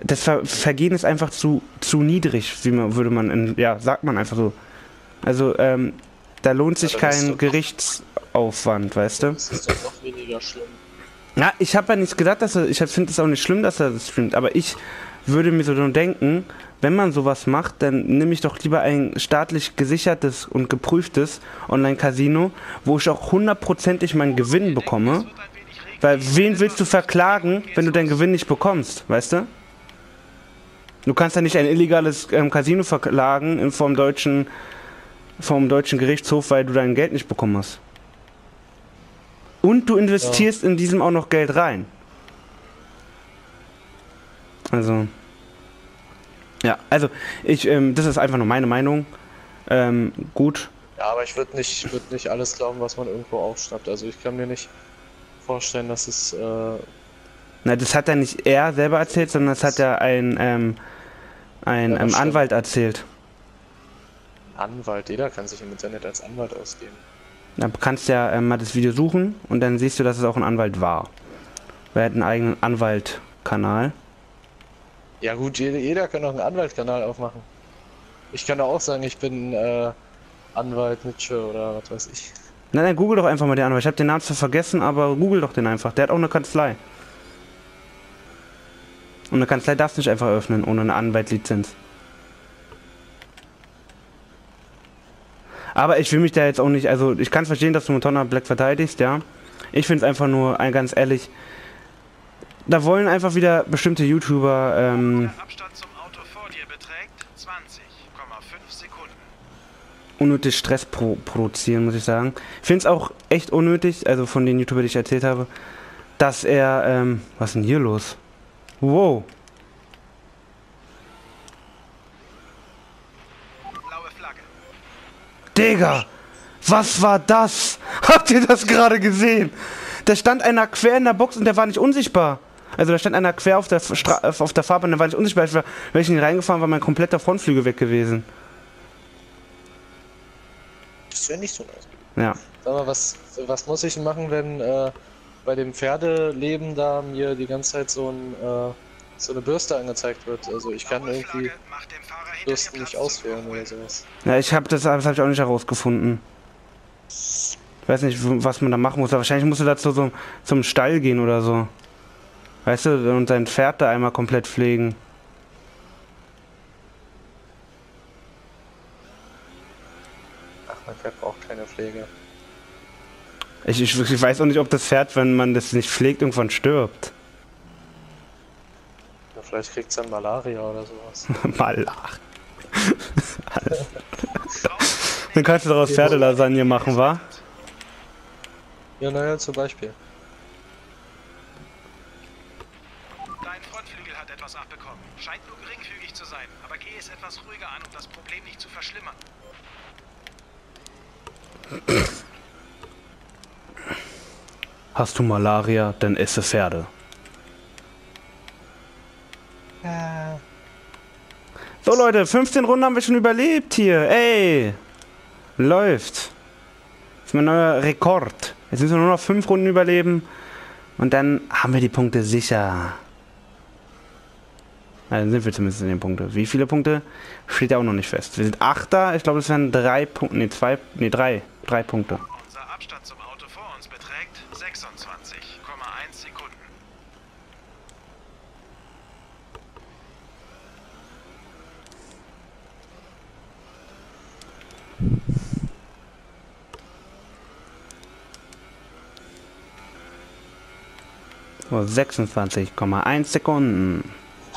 das Vergehen ist einfach zu niedrig, würde man ja, sagt man einfach so. Also, da lohnt sich kein Gerichtsaufwand, weißt du? Das ist doch noch weniger schlimm. Ja, ich habe ja nicht gesagt, ich finde es auch nicht schlimm, dass er das streamt, aber ich würde mir so denken, wenn man sowas macht, dann nehme ich doch lieber ein staatlich gesichertes und geprüftes Online-Casino, wo ich auch hundertprozentig meinen Gewinn bekomme. Weil wen willst du verklagen, wenn du deinen Gewinn nicht bekommst, weißt du? Du kannst ja nicht ein illegales Casino verklagen vom deutschen Gerichtshof, weil du dein Geld nicht bekommen hast. Und du investierst in diesem auch noch Geld rein. Also. Ja, also das ist einfach nur meine Meinung. Gut. Ja, aber ich würde nicht alles glauben, was man irgendwo aufschnappt. Also ich kann mir nicht vorstellen, dass es... Na, das hat ja nicht er selber erzählt, sondern das hat ja ein Anwalt erzählt. Anwalt, jeder kann sich im Internet als Anwalt ausgeben. Da kannst du ja mal das Video suchen und dann siehst du, dass es auch ein Anwalt war. Er hat einen eigenen Anwaltkanal. Ja gut, jeder kann auch einen Anwaltkanal aufmachen. Ich kann auch sagen, ich bin Anwalt Nietzsche oder was weiß ich. Nein, google doch einfach mal den Anwalt. Ich habe den Namen zwar vergessen, aber google doch den einfach. Der hat auch eine Kanzlei. Und eine Kanzlei darfst du nicht einfach öffnen ohne eine Anwaltlizenz. Aber ich will mich da jetzt auch nicht, also ich kann verstehen, dass du Montana Black verteidigst, ja. Ich finde es einfach nur, ganz ehrlich, da wollen einfach wieder bestimmte YouTuber, Der Abstand zum Auto vor dir beträgt 20,5 Sekunden. unnötig Stress produzieren, muss ich sagen. Ich finde es auch echt unnötig, also von den YouTubern, die ich erzählt habe, dass er, was ist denn hier los? Wow. Blaue Flagge. Digga, was war das? Habt ihr das gerade gesehen? Da stand einer quer in der Box und der war nicht unsichtbar. Also da stand einer quer auf der Fahrbahn, der war nicht unsichtbar. Wenn ich ihn reingefahren war, mein kompletter Frontflügel weg gewesen. Das wäre nicht so nice. Ja. Sag mal, was muss ich machen, wenn bei dem Pferdeleben da mir die ganze Zeit so eine Bürste angezeigt wird? Also ich kann irgendwie Bürsten nicht auswählen oder sowas. Ja, das hab ich auch nicht herausgefunden. Ich weiß nicht, was man da machen muss. Aber wahrscheinlich musst du dazu zum Stall gehen oder so. Weißt du, und sein Pferd da einmal komplett pflegen. Ach, mein Pferd braucht keine Pflege. Ich weiß auch nicht, ob das Pferd, wenn man das nicht pflegt, irgendwann stirbt. Ja, vielleicht kriegt es dann Malaria oder sowas. Malaria. Dann kannst du daraus Pferdelasagne machen, wa? Ja, naja, zum Beispiel. Dein Frontflügel hat etwas abbekommen. Scheint nur geringfügig zu sein, aber geh es etwas ruhiger an, um das Problem nicht zu verschlimmern. Hast du Malaria, dann esse Pferde. So Leute, 15 Runden haben wir schon überlebt hier. Ey, läuft. Das ist mein neuer Rekord. Jetzt müssen wir nur noch 5 Runden überleben. Und dann haben wir die Punkte sicher. Also dann sind wir zumindest in den Punkten. Wie viele Punkte? Steht ja auch noch nicht fest. Wir sind Achter. Ich glaube, es wären 3 Punkte. Ne, 3 Punkte. Unser Abstand zum Auto vor uns beträgt 26,1 Sekunden. So, 26,1 Sekunden.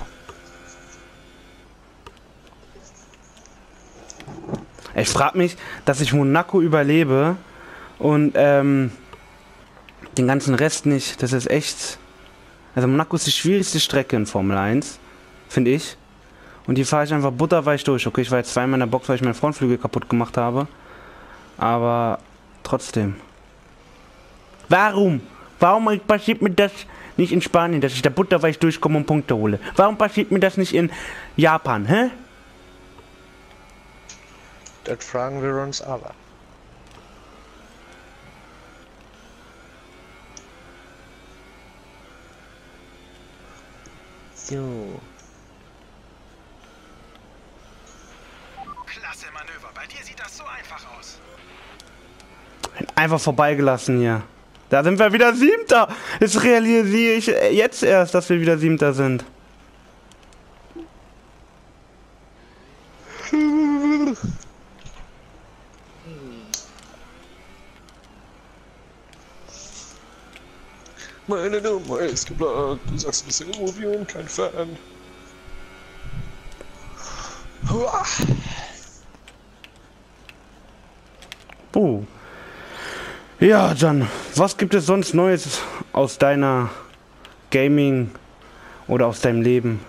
Ich frage mich, dass ich Monaco überlebe und den ganzen Rest nicht. Das ist echt... Also Monaco ist die schwierigste Strecke in Formel 1, finde ich. Und die fahre ich einfach butterweich durch. Okay, ich war jetzt zweimal in der Box, weil ich meinen Frontflügel kaputt gemacht habe. Aber trotzdem. Warum? Warum passiert mir das nicht in Spanien, dass ich da butterweich durchkomme und Punkte hole? Warum passiert mir das nicht in Japan, hä? Das fragen wir uns alle. So. Klasse Manöver. Bei dir sieht das so einfach aus. Einfach vorbeigelassen hier. Da sind wir wieder Siebter. Jetzt realisiere ich jetzt erst, dass wir wieder Siebter sind. Meine Nummer ist geblockt. Du sagst, du bist in Immobilien, kein Fan. Huah. Oh. Ja, Jan, was gibt es sonst Neues aus deiner Gaming oder aus deinem Leben?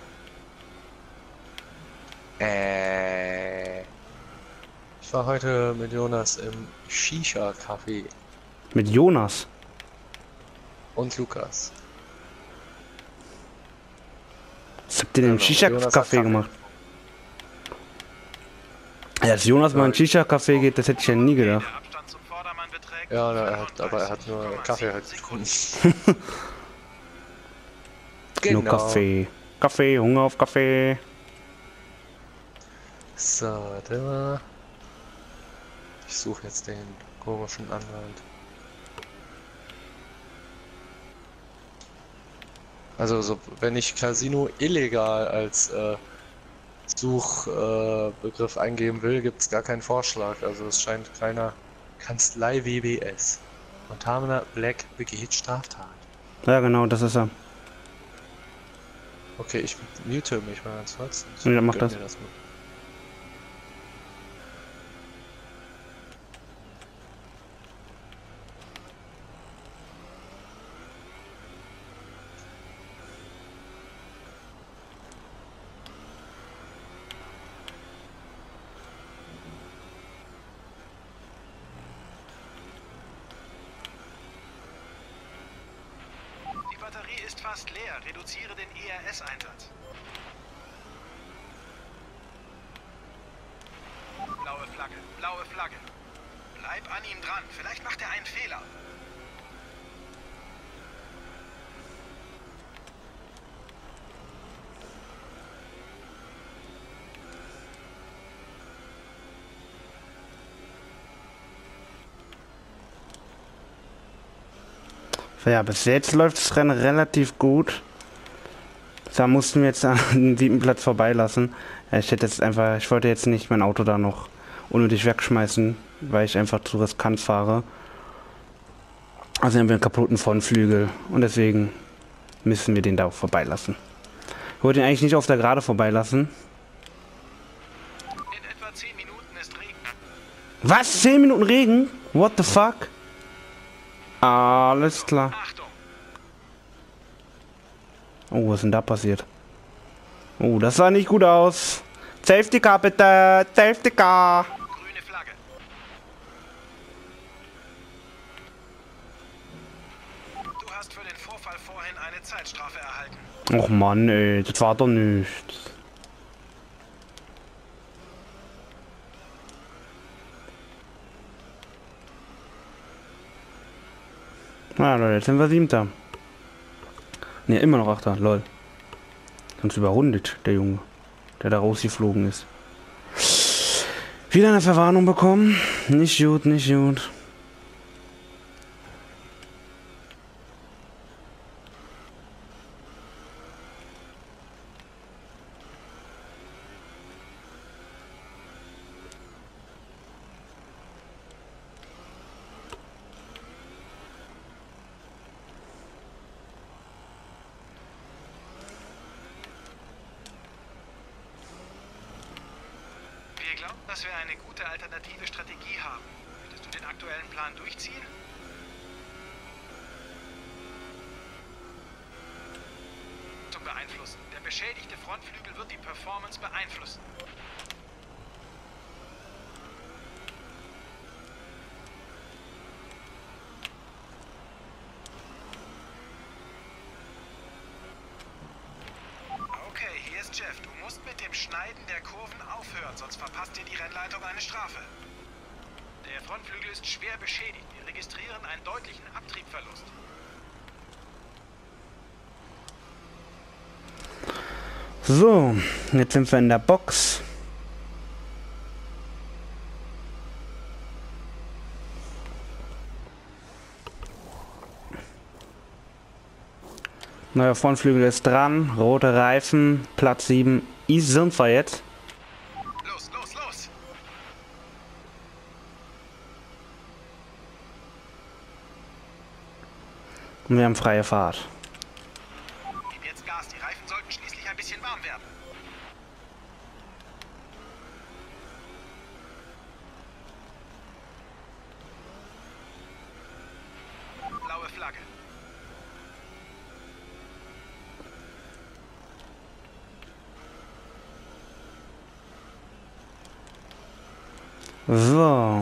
Ich war heute mit Jonas im Shisha-Café. Mit Jonas? Und Lukas. Was habt ihr denn im Jonas hat Shisha-Café Kaffee. gemacht? Ja, dass Jonas mal in ein Shisha-Café geht, das hätte ich ja nie gedacht. Der Abstand zum Vordermann beträgt Ja, aber er hat nur Kaffee halt gefunden. Nur Kaffee. Kaffee, Hunger auf Kaffee. So, warte. Ich suche jetzt den komischen Anwalt. Also, so, wenn ich Casino illegal als Suchbegriff eingeben will, gibt es gar keinen Vorschlag. Also es scheint keiner Kanzlei WBS. Montana Black begeht Straftat. Ja, genau, das ist er. Okay, ich mute mich mal ganz kurz. Ja, mach Gönn das. mir mal. Die Batterie ist fast leer. Reduziere den ERS-Einsatz. Blaue Flagge, blaue Flagge. Bleib an ihm dran. Vielleicht macht er einen Fehler. Ja, bis jetzt läuft das Rennen relativ gut. Da mussten wir jetzt an den 7. Platz vorbeilassen. Ja, ich wollte jetzt nicht mein Auto da noch unnötig wegschmeißen, weil ich einfach zu riskant fahre. Also haben wir einen kaputten Frontflügel und deswegen müssen wir den da auch vorbeilassen. Ich wollte ihn eigentlich nicht auf der Gerade vorbeilassen. In etwa 10 Minuten ist Regen. Was? 10 Minuten Regen? What the fuck? Alles klar. Achtung! Oh, was ist denn da passiert? Oh, das sah nicht gut aus. Safety Car bitte! Safety Car! Grüne Flagge. Du hast für den Vorfall vorhin eine Zeitstrafe erhalten. Och Mann, ey, das war doch nichts. Na Leute, jetzt sind wir 7. Ne, immer noch 8. Lol. Ganz überrundet, der Junge, der da rausgeflogen ist. Wieder eine Verwarnung bekommen. Nicht gut, nicht gut. Wir glauben, dass wir eine gute alternative Strategie haben. Möchtest du den aktuellen Plan durchziehen? Beeinflussen. Der beschädigte Frontflügel wird die Performance beeinflussen. Okay, hier ist Jeff. Du musst mit dem Schneiden der Kurven aufhören, sonst verpasst dir die Rennleitung eine Strafe. Der Frontflügel ist schwer beschädigt. Wir registrieren einen deutlichen Abtriebverlust. So, jetzt sind wir in der Box. Neuer Frontflügel ist dran. Rote Reifen. Platz 7. East sind wir jetzt. Los, los, los! Und wir haben freie Fahrt. Gib jetzt Gas, die Reifen sollten schließlich ein bisschen warm werden. Blaue Flagge. So.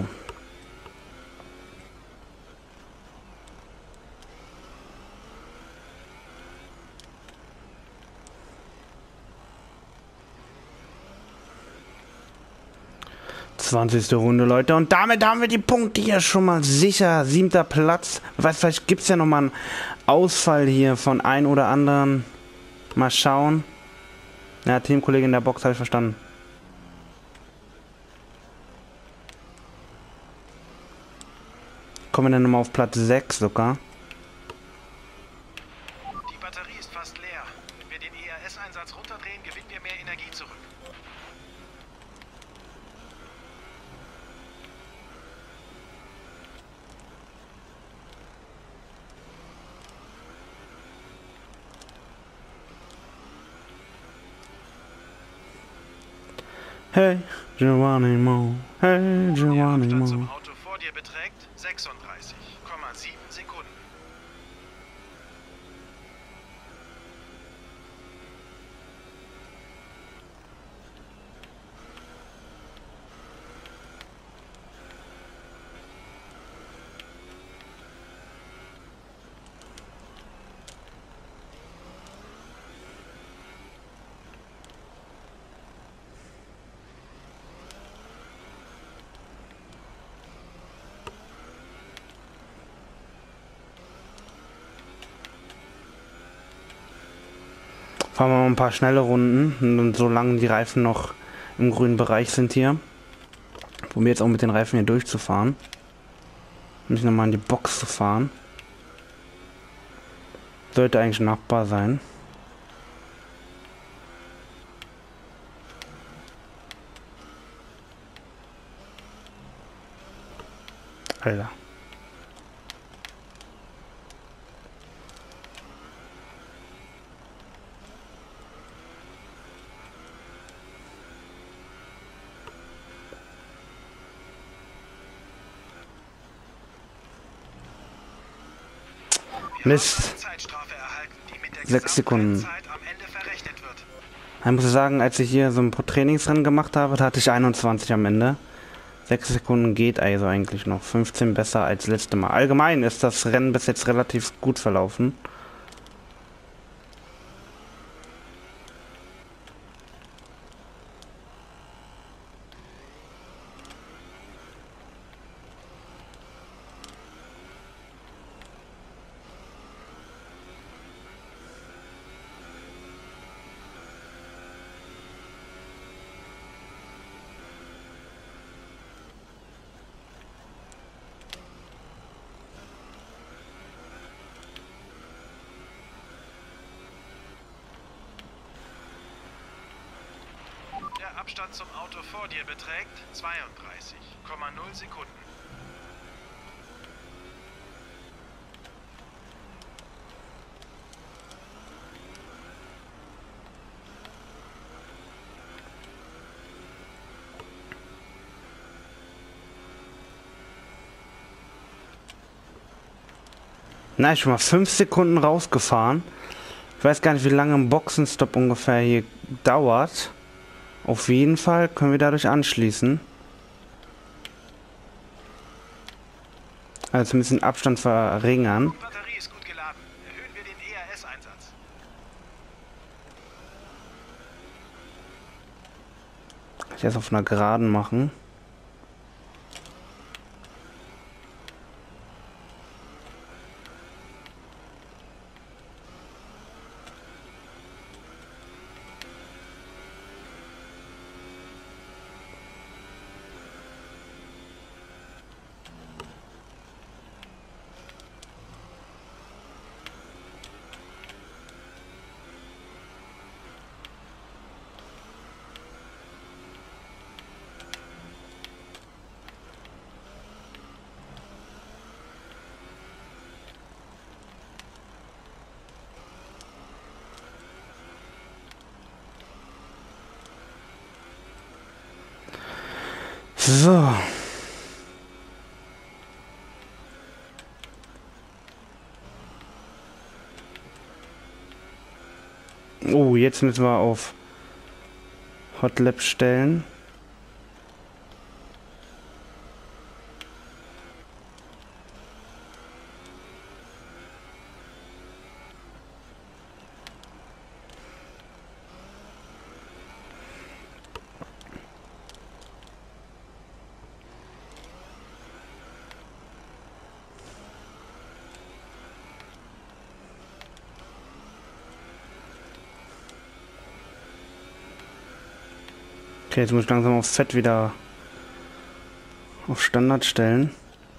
Zwanzigste Runde, Leute. Und damit haben wir die Punkte hier schon mal sicher. 7. Platz. Vielleicht gibt es ja nochmal einen Ausfall hier von ein oder anderen. Mal schauen. Ja, Teamkollege in der Box, habe ich verstanden. Kommen wir dann nochmal auf Platz 6 sogar. Die Batterie ist fast leer. Wenn wir den ERS-Einsatz runterdrehen, gewinnen wir mehr Energie zurück. Hey, Geronimo. Hey, Der Abstand Geronimo. zum Auto vor dir beträgt 36,7 Sekunden. Fahren wir mal ein paar schnelle Runden. Und solange die Reifen noch im grünen Bereich sind hier. Probier jetzt auch mit den Reifen hier durchzufahren. Nicht nochmal in die Box zu fahren. Sollte eigentlich machbar sein. Alter. Mist. Zeitstrafe erhalten, die mit der 6 Sekunden. Gesamtrennzeit am Ende verrechnet wird. Ich muss sagen, als ich hier so ein paar Trainingsrennen gemacht habe, da hatte ich 21 am Ende. 6 Sekunden geht also eigentlich noch. 15 besser als letzte Mal. Allgemein ist das Rennen bis jetzt relativ gut verlaufen. Der Abstand zum Auto vor dir beträgt 32,0 Sekunden. Na, ich bin mal 5 Sekunden rausgefahren. Ich weiß gar nicht, wie lange ein Boxenstopp ungefähr hier dauert. Auf jeden Fall können wir dadurch anschließen. Also zumindest den Abstand verringern. Die Batterie ist gut geladen. Erhöhen wir den ERS-Einsatz. Kann ich das auf einer Geraden machen. So. Oh, jetzt müssen wir auf Hot Lap stellen. Okay, jetzt muss ich langsam auf Fett wieder auf Standard stellen.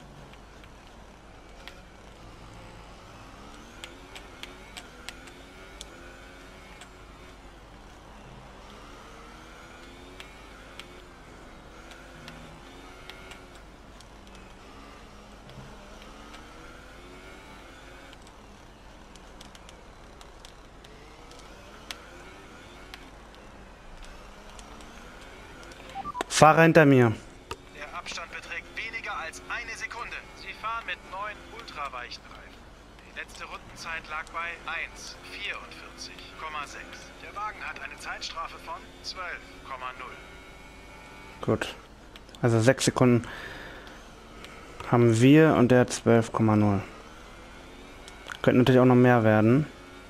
Fahrer hinter mir. Der Abstand beträgt weniger als eine Sekunde. Sie fahren mit 9 ultraweichen Reifen. Die letzte Rundenzeit lag bei 1:44,6. Der Wagen hat eine Zeitstrafe von 12,0. Gut. Also 6 Sekunden haben wir und der 12,0. Könnte natürlich auch noch mehr werden.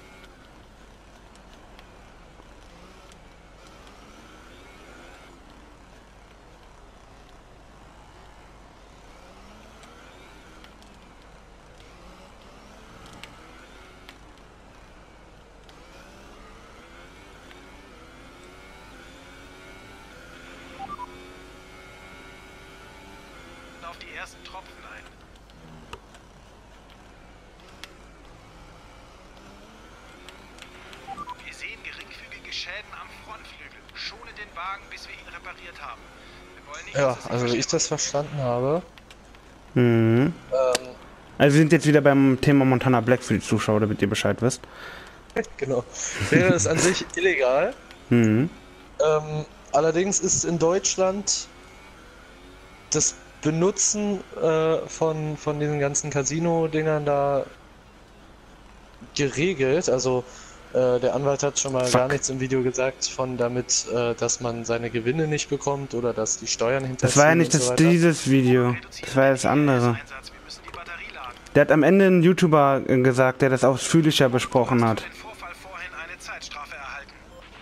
Auf die ersten Tropfen ein. Wir sehen geringfügige Schäden am Frontflügel. Schone den Wagen, bis wir ihn repariert haben. Wir wollen nicht, Ja, dass es also wie ich das verstanden habe, Mhm. Also wir sind jetzt wieder beim Thema Montana Black für die Zuschauer, damit ihr Bescheid wisst. genau, wäre es an sich illegal. Mhm. Allerdings ist in Deutschland das Benutzen von diesen ganzen Casino-Dingern da geregelt. Also der Anwalt hat schon mal gar nichts im Video gesagt von damit, dass man seine Gewinne nicht bekommt oder dass die Steuern hinterziehen. Das war ja nicht und so das, weiter. dieses Video. Das war ja das andere. Einsatz. Wir müssen die Batterie laden. Der hat am Ende einen YouTuber gesagt, der das ausführlicher besprochen hat. Den Vorfall vorhin eine Zeitstrafe erhalten.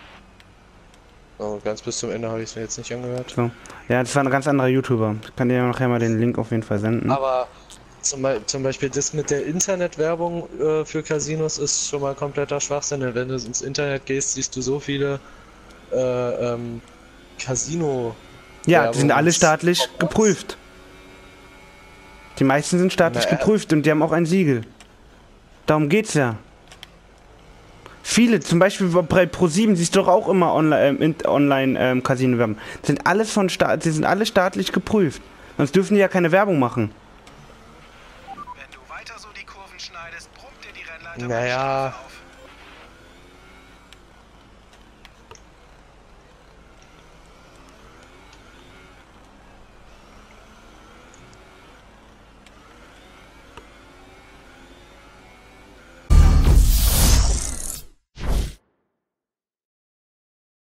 Oh, ganz bis zum Ende habe ich es mir jetzt nicht angehört. So. Ja, das war ein ganz anderer YouTuber. Ich kann dir nachher mal den Link auf jeden Fall senden. Aber zum Beispiel das mit der Internetwerbung für Casinos ist schon mal kompletter Schwachsinn. Denn wenn du ins Internet gehst, siehst du so viele Casino. Ja, die sind alle staatlich geprüft. Die meisten sind staatlich geprüft und die haben auch ein Siegel. Darum geht's ja. Viele, zum Beispiel bei Pro7 siehst du doch auch immer online Casino-Werbung. Die sind alle staatlich geprüft. Sonst dürfen die ja keine Werbung machen. Wenn du weiter so die Kurven schneidest, brummt dir die Rennleitung Naja, eine Strafe